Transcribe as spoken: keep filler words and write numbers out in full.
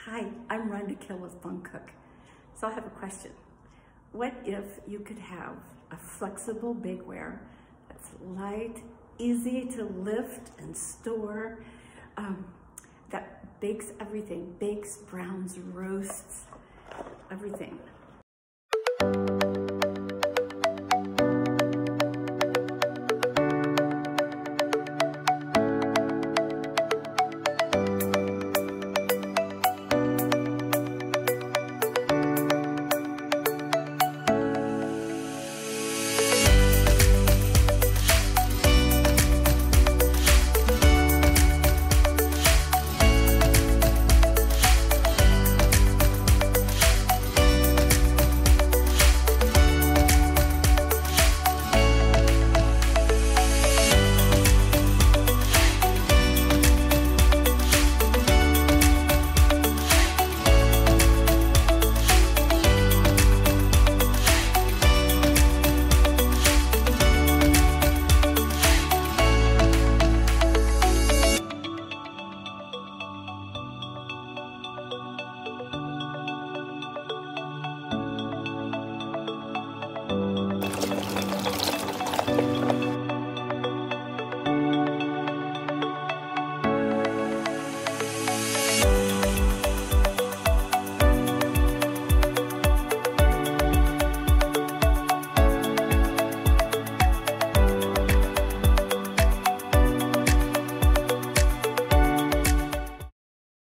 Hi, I'm Ronda with Fun Cook. So I have a question. What if you could have a flexible bakeware that's light, easy to lift and store, um, that bakes everything, bakes, browns, roasts, everything.